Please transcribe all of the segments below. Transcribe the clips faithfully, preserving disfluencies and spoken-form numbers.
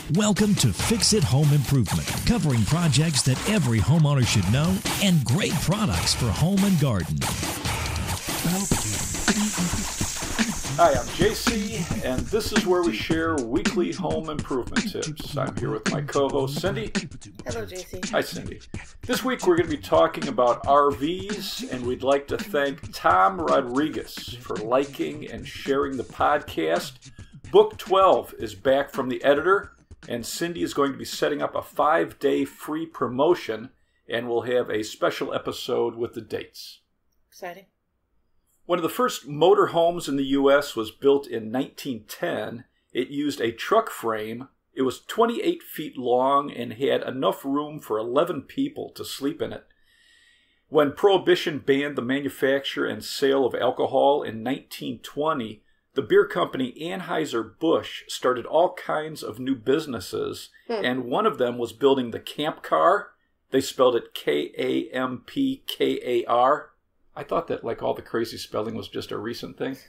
Welcome to Fix It Home Improvement, covering projects that every homeowner should know and great products for home and garden. Hi, I'm J C, and this is where we share weekly home improvement tips. I'm here with my co-host, Cindy. Hello, J C. Hi, Cindy. This week we're going to be talking about R Vs, and we'd like to thank Tom Rodriguez for liking and sharing the podcast. Book twelve is back from the editor, and Cindy is going to be setting up a five-day free promotion, and we'll have a special episode with the dates. Exciting. One of the first motor homes in the U S was built in nineteen ten. It used a truck frame. It was twenty-eight feet long and had enough room for eleven people to sleep in it. When Prohibition banned the manufacture and sale of alcohol in nineteen twenty, the beer company Anheuser-Busch started all kinds of new businesses, hmm. and one of them was building the Camp Car. They spelled it K A M P K A R. I thought that, like, all the crazy spelling was just a recent thing.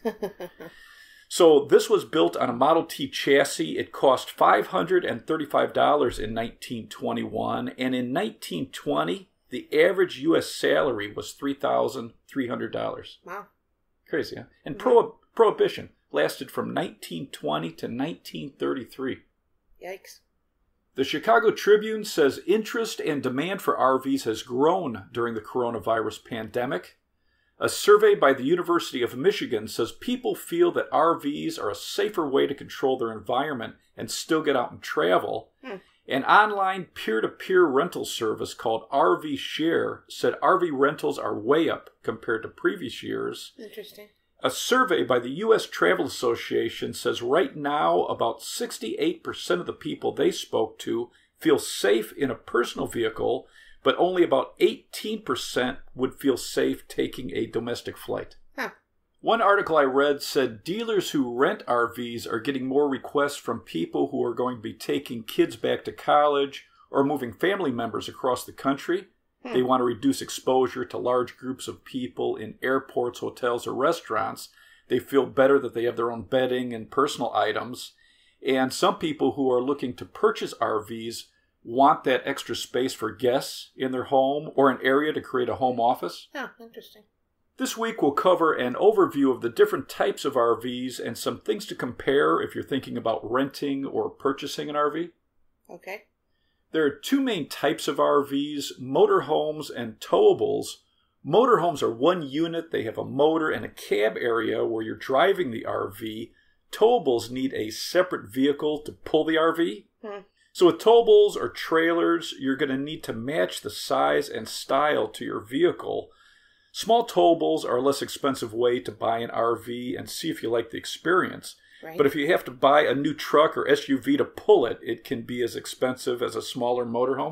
So this was built on a Model T chassis. It cost five hundred thirty-five dollars in nineteen twenty-one, and in nineteen twenty, the average U S salary was three thousand three hundred dollars. Wow. Crazy, huh? And Pro- Prohibition lasted from nineteen twenty to nineteen thirty-three. Yikes. The Chicago Tribune says interest and demand for R Vs has grown during the coronavirus pandemic. A survey by the University of Michigan says people feel that R Vs are a safer way to control their environment and still get out and travel. Hmm. An online peer-to-peer rental service called R V Share said R V rentals are way up compared to previous years. Interesting. A survey by the U S Travel Association says right now about sixty-eight percent of the people they spoke to feel safe in a personal vehicle, but only about eighteen percent would feel safe taking a domestic flight. Huh. One article I read said dealers who rent R Vs are getting more requests from people who are going to be taking kids back to college or moving family members across the country. Hmm. They want to reduce exposure to large groups of people in airports, hotels, or restaurants. They feel better that they have their own bedding and personal items. And some people who are looking to purchase R Vs want that extra space for guests in their home or an area to create a home office. Oh, interesting. This week we'll cover an overview of the different types of R Vs and some things to compare if you're thinking about renting or purchasing an R V. Okay. There are two main types of R Vs, motorhomes and towables. Motorhomes are one unit. They have a motor and a cab area where you're driving the R V. Towables need a separate vehicle to pull the R V. Hmm. So with towables or trailers, you're going to need to match the size and style to your vehicle. Small towables are a less expensive way to buy an R V and see if you like the experience. Right. But if you have to buy a new truck or S U V to pull it, it can be as expensive as a smaller motorhome.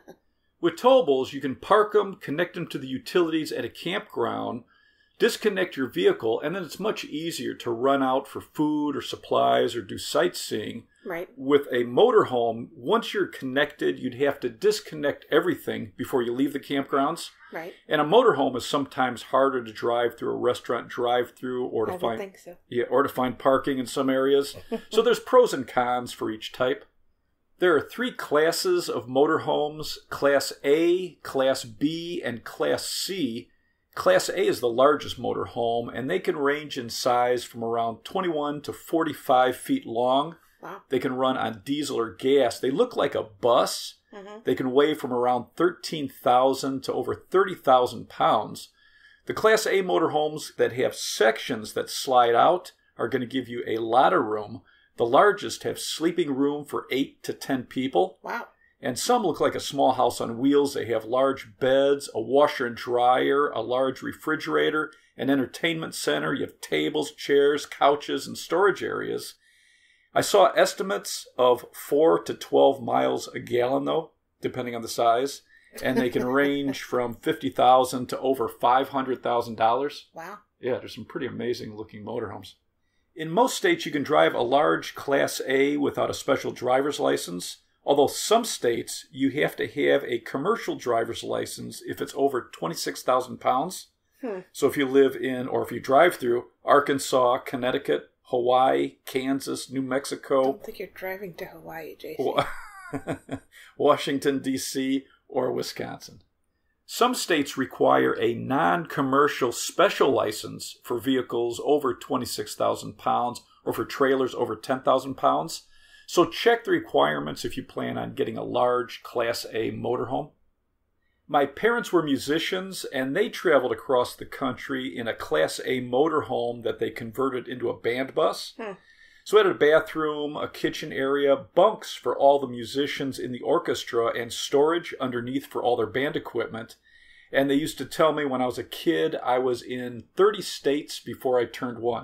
With towables, you can park them, connect them to the utilities at a campground, disconnect your vehicle, and then it's much easier to run out for food or supplies or do sightseeing. Right. With a motorhome, once you're connected, you'd have to disconnect everything before you leave the campgrounds. Right. And a motorhome is sometimes harder to drive through a restaurant drive-through or to I find think so. yeah, or to find parking in some areas. So there's pros and cons for each type. There are three classes of motorhomes: Class A, Class B, and Class C. Class A is the largest motorhome, and they can range in size from around twenty-one to forty-five feet long. Wow. They can run on diesel or gas. They look like a bus. Mm-hmm. They can weigh from around thirteen thousand to over thirty thousand pounds. The Class A motorhomes that have sections that slide out are going to give you a lot of room. The largest have sleeping room for eight to ten people. Wow. And some look like a small house on wheels. They have large beds, a washer and dryer, a large refrigerator, an entertainment center. You have tables, chairs, couches, and storage areas. I saw estimates of four to twelve miles a gallon, though, depending on the size. And they can range from fifty thousand dollars to over five hundred thousand dollars. Wow. Yeah, there's some pretty amazing looking motorhomes. In most states, you can drive a large Class A without a special driver's license. Although some states, you have to have a commercial driver's license if it's over twenty-six thousand pounds. Hmm. So if you live in, or if you drive through Arkansas, Connecticut, Hawaii, Kansas, New I Mexico, don't think you're driving to Hawaii, J C. Washington, D C, or Wisconsin. Some states require a non-commercial special license for vehicles over twenty-six thousand pounds or for trailers over ten thousand pounds. So check the requirements if you plan on getting a large Class A motorhome. My parents were musicians, and they traveled across the country in a Class A motorhome that they converted into a band bus. Hmm. So it had a bathroom, a kitchen area, bunks for all the musicians in the orchestra, and storage underneath for all their band equipment. And they used to tell me when I was a kid, I was in thirty states before I turned one.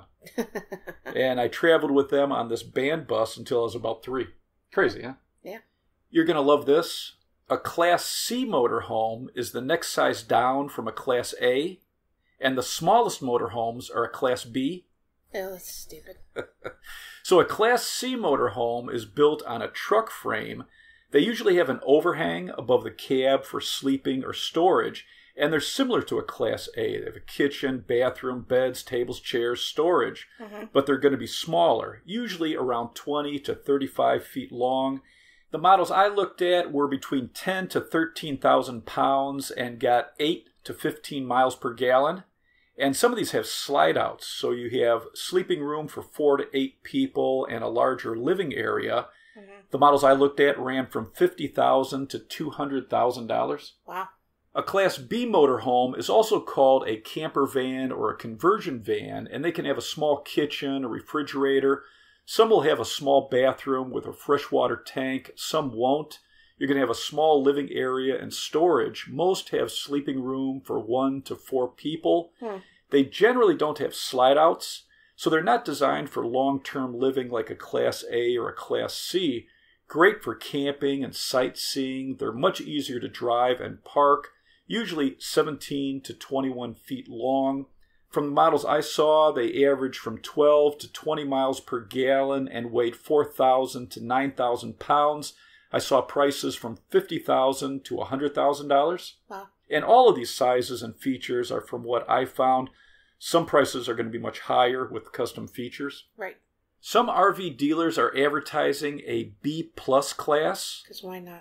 And I traveled with them on this band bus until I was about three. Crazy, huh? Yeah. You're going to love this. A Class C motorhome is the next size down from a Class A, and the smallest motorhomes are a Class B. Oh, that's stupid. So a Class C motorhome is built on a truck frame. They usually have an overhang above the cab for sleeping or storage, and they're similar to a Class A. They have a kitchen, bathroom, beds, tables, chairs, storage, Mm-hmm. but they're going to be smaller, usually around twenty to thirty-five feet long. The models I looked at were between ten to thirteen thousand pounds and got eight to fifteen miles per gallon. And some of these have slide outs, so you have sleeping room for four to eight people and a larger living area. Mm-hmm. The models I looked at ran from fifty thousand dollars to two hundred thousand dollars. Wow. A Class B motorhome is also called a camper van or a conversion van, and they can have a small kitchen, a refrigerator. Some will have a small bathroom with a freshwater tank. Some won't. You're going to have a small living area and storage. Most have sleeping room for one to four people. Hmm. They generally don't have slide outs, so they're not designed for long-term living like a Class A or a Class C. Great for camping and sightseeing. They're much easier to drive and park, usually seventeen to twenty-one feet long. From the models I saw, they average from twelve to twenty miles per gallon and weighed four thousand to nine thousand pounds. I saw prices from fifty thousand dollars to one hundred thousand dollars. Wow. And all of these sizes and features are from what I found. Some prices are going to be much higher with custom features. Right. Some R V dealers are advertising a B plus class. Because why not?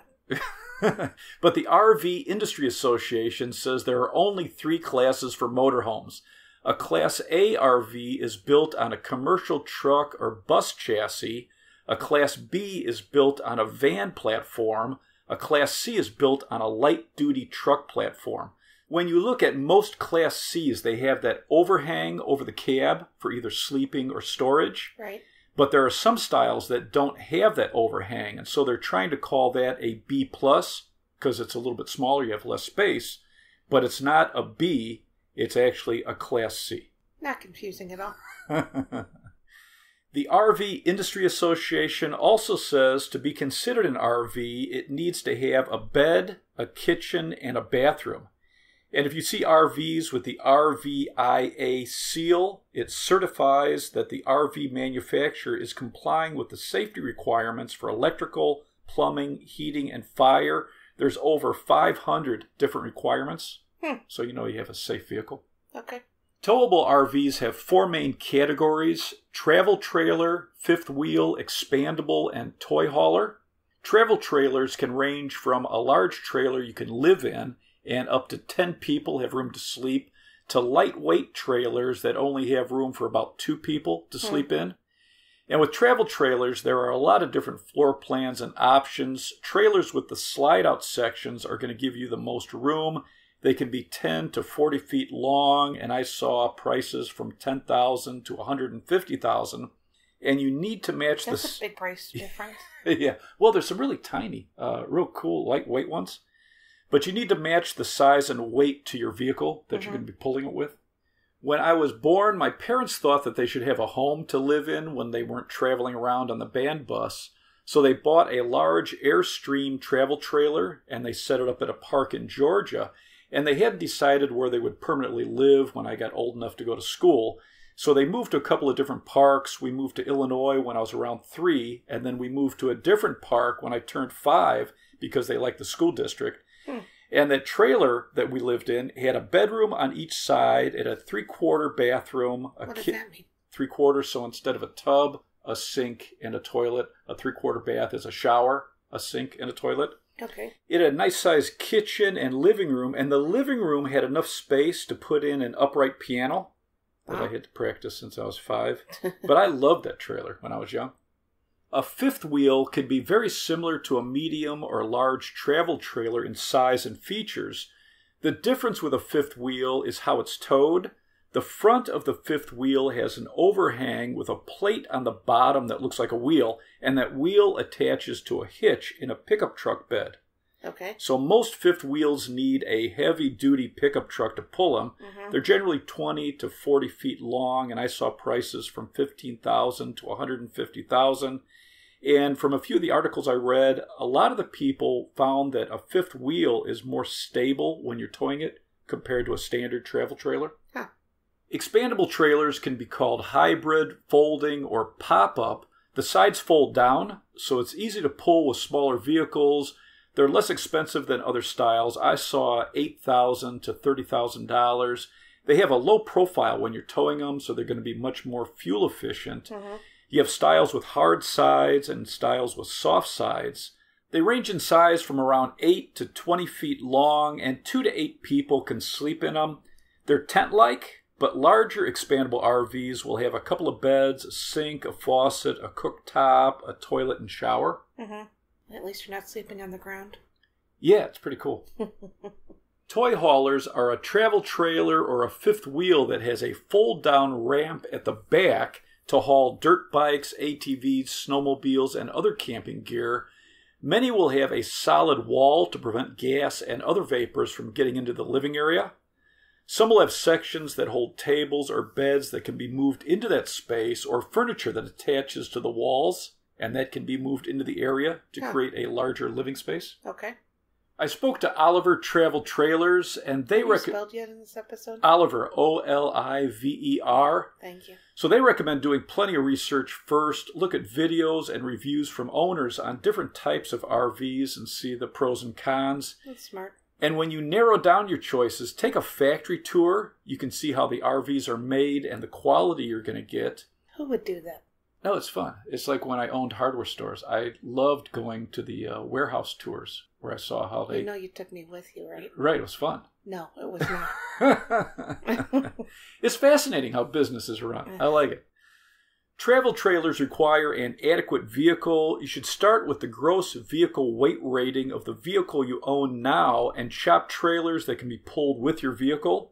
But the R V Industry Association says there are only three classes for motorhomes. A Class A R V is built on a commercial truck or bus chassis. A Class B is built on a van platform. A Class C is built on a light-duty truck platform. When you look at most Class Cs, they have that overhang over the cab for either sleeping or storage. Right. But there are some styles that don't have that overhang, and so they're trying to call that a B plus because it's a little bit smaller, you have less space. But it's not a B, it's actually a Class C. Not confusing at all. The R V Industry Association also says to be considered an R V, it needs to have a bed, a kitchen, and a bathroom. And if you see R Vs with the R V I A seal, it certifies that the R V manufacturer is complying with the safety requirements for electrical, plumbing, heating, and fire. There's over five hundred different requirements, Hmm. so you know you have a safe vehicle. Okay. Towable R Vs have four main categories: travel trailer, fifth wheel, expandable, and toy hauler. Travel trailers can range from a large trailer you can live in and up to ten people have room to sleep, to lightweight trailers that only have room for about two people to sleep in. And with travel trailers, there are a lot of different floor plans and options. Trailers with the slide-out sections are going to give you the most room. They can be ten to forty feet long, and I saw prices from ten thousand to one hundred fifty thousand. And you need to match That's this. a big price difference. Yeah. Well, there's some really tiny, uh, real cool, lightweight ones. But you need to match the size and weight to your vehicle that Mm-hmm. you're going to be pulling it with. When I was born, my parents thought that they should have a home to live in when they weren't traveling around on the band bus. So they bought a large Airstream travel trailer, and they set it up at a park in Georgia. And they hadn't decided where they would permanently live when I got old enough to go to school. So they moved to a couple of different parks. We moved to Illinois when I was around three, and then we moved to a different park when I turned five because they liked the school district. Hmm. And that trailer that we lived in had a bedroom on each side. It had a three-quarter bathroom. A What does ki- that mean? three quarters. So instead of a tub, a sink, and a toilet, a three-quarter bath is a shower, a sink, and a toilet. Okay. It had a nice-sized kitchen and living room, and the living room had enough space to put in an upright piano that Wow. I had to practice since I was five. But I loved that trailer when I was young. A fifth wheel could be very similar to a medium or large travel trailer in size and features. The difference with a fifth wheel is how it's towed. The front of the fifth wheel has an overhang with a plate on the bottom that looks like a wheel, and that wheel attaches to a hitch in a pickup truck bed. Okay. So most fifth wheels need a heavy-duty pickup truck to pull them. Mm-hmm. They're generally twenty to forty feet long, and I saw prices from fifteen thousand dollars to one hundred fifty thousand dollars. And from a few of the articles I read, a lot of the people found that a fifth wheel is more stable when you're towing it compared to a standard travel trailer. Huh. Expandable trailers can be called hybrid, folding, or pop-up. The sides fold down, so it's easy to pull with smaller vehicles. They're less expensive than other styles. I saw eight thousand dollars to thirty thousand dollars. They have a low profile when you're towing them, so they're going to be much more fuel efficient. Mm-hmm. You have styles with hard sides and styles with soft sides. They range in size from around eight to twenty feet long, and two to eight people can sleep in them. They're tent-like, but larger expandable R Vs will have a couple of beds, a sink, a faucet, a cooktop, a toilet, and shower. Mm-hmm. At least you're not sleeping on the ground. Yeah, it's pretty cool. Toy haulers are a travel trailer or a fifth wheel that has a fold-down ramp at the back to haul dirt bikes, A T Vs, snowmobiles, and other camping gear. Many will have a solid wall to prevent gas and other vapors from getting into the living area. Some will have sections that hold tables or beds that can be moved into that space, or furniture that attaches to the walls, and that can be moved into the area to Huh. create a larger living space. Okay. I spoke to Oliver Travel Trailers, and they Have you recommend spelled yet in this episode? Oliver, O L I V E R. Thank you. So they recommend doing plenty of research first, look at videos and reviews from owners on different types of R Vs and see the pros and cons. That's smart. And when you narrow down your choices, take a factory tour. You can see how the R Vs are made and the quality you're going to get. Who would do that? No, it's fun. It's like when I owned hardware stores. I loved going to the uh, warehouse tours where I saw how they... You know you took me with you, right? Right, it was fun. No, it was not. It's fascinating how business is run. I like it. Travel trailers require an adequate vehicle. You should start with the gross vehicle weight rating of the vehicle you own now and shop trailers that can be pulled with your vehicle.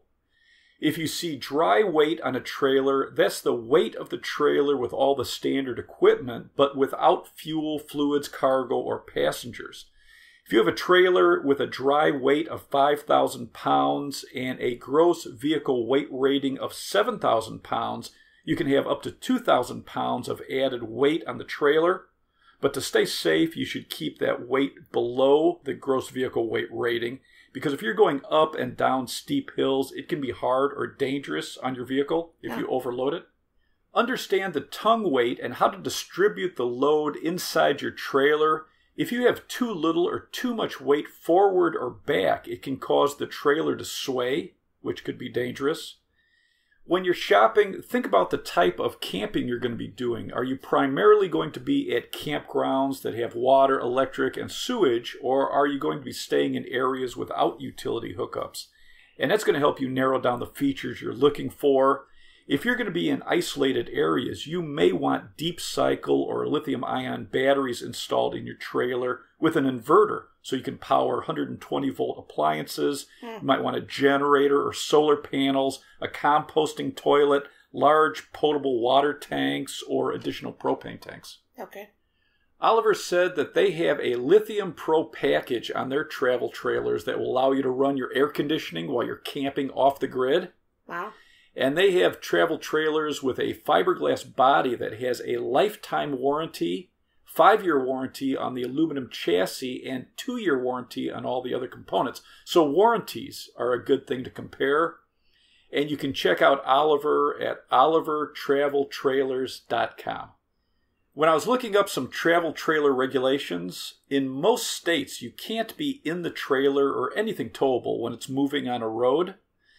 If you see dry weight on a trailer, that's the weight of the trailer with all the standard equipment, but without fuel, fluids, cargo, or passengers. If you have a trailer with a dry weight of five thousand pounds and a gross vehicle weight rating of seven thousand pounds, you can have up to two thousand pounds of added weight on the trailer. But to stay safe, you should keep that weight below the gross vehicle weight rating, because if you're going up and down steep hills, it can be hard or dangerous on your vehicle if Yeah. you overload it. Understand the tongue weight and how to distribute the load inside your trailer. If you have too little or too much weight forward or back, it can cause the trailer to sway, which could be dangerous. When you're shopping, think about the type of camping you're going to be doing. Are you primarily going to be at campgrounds that have water, electric, and sewage, or are you going to be staying in areas without utility hookups? And that's going to help you narrow down the features you're looking for. If you're going to be in isolated areas, you may want deep cycle or lithium-ion batteries installed in your trailer with an inverter so you can power one hundred twenty volt appliances. You might want a generator or solar panels, a composting toilet, large potable water tanks, or additional propane tanks. Okay. Oliver said that they have a Lithium Pro package on their travel trailers that will allow you to run your air conditioning while you're camping off the grid. Wow. And they have travel trailers with a fiberglass body that has a lifetime warranty, five-year warranty on the aluminum chassis, and two-year warranty on all the other components. So warranties are a good thing to compare. And you can check out Oliver at oliver travel trailers dot com. When I was looking up some travel trailer regulations, in most states you can't be in the trailer or anything towable when it's moving on a road.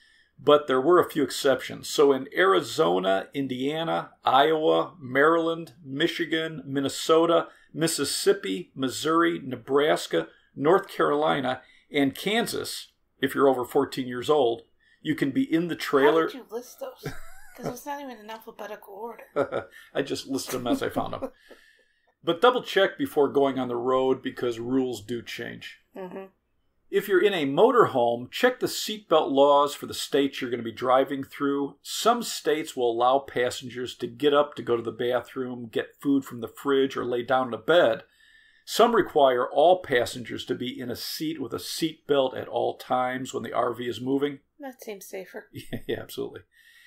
but there were a few exceptions. So in Arizona, Indiana, Iowa, Maryland, Michigan, Minnesota, Mississippi, Missouri, Nebraska, North Carolina, and Kansas, if you're over fourteen years old, you can be in the trailer. How did you list those? Because it's not even in alphabetical order. I just listed them as I found them. But double check before going on the road because rules do change. Mm-hmm. If you're in a motorhome, check the seatbelt laws for the states you're going to be driving through. Some states will allow passengers to get up to go to the bathroom, get food from the fridge, or lay down in a bed. Some require all passengers to be in a seat with a seatbelt at all times when the R V is moving. That seems safer. Yeah, absolutely.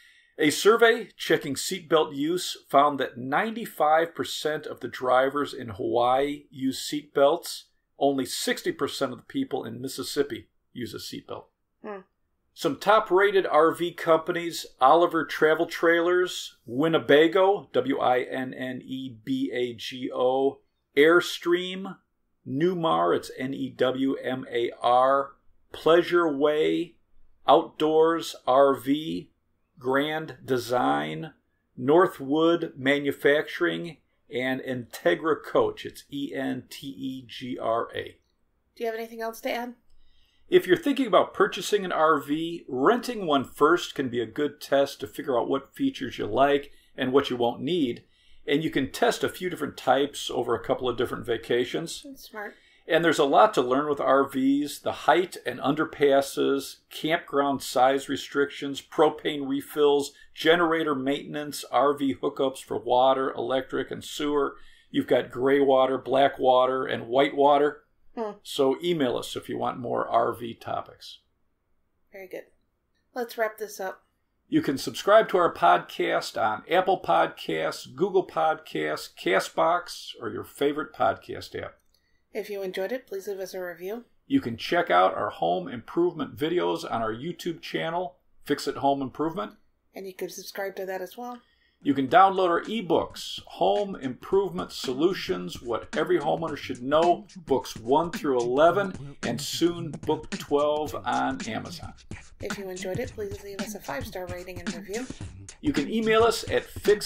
A survey checking seatbelt use found that ninety-five percent of the drivers in Hawaii use seatbelts. Only sixty percent of the people in Mississippi use a seatbelt. Hmm. Some top-rated R V companies: Oliver Travel Trailers, Winnebago, W I N N E B A G O, Airstream, Newmar, it's N E W M A R, Pleasure Way, Outdoors R V, Grand Design, Northwood Manufacturing, and Integra Coach. It's E N T E G R A. Do you have anything else to add? If you're thinking about purchasing an R V, renting one first can be a good test to figure out what features you like and what you won't need. And you can test a few different types over a couple of different vacations. That's smart. And there's a lot to learn with R Vs: the height and underpasses, campground size restrictions, propane refills, generator maintenance, R V hookups for water, electric, and sewer. You've got gray water, black water, and white water. Hmm. So email us if you want more R V topics. Very good. Let's wrap this up. You can subscribe to our podcast on Apple Podcasts, Google Podcasts, CastBox, or your favorite podcast app. If you enjoyed it, please leave us a review. You can check out our home improvement videos on our YouTube channel, Fix It Home Improvement. And you can subscribe to that as well. You can download our ebooks, Home Improvement Solutions, What Every Homeowner Should Know, books one through eleven, and soon book twelve on Amazon. If you enjoyed it, please leave us a five-star rating and review. You can email us at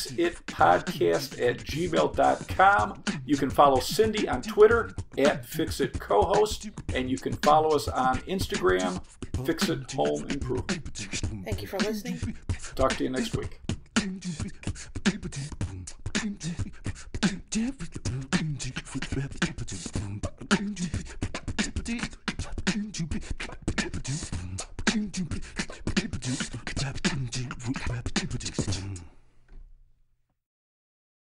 fixitpodcast at gmail dot com. You can follow Cindy on Twitter at FixItCohost, and you can follow us on Instagram, Fix It Home Improvement. Thank you for listening. Talk to you next week. Different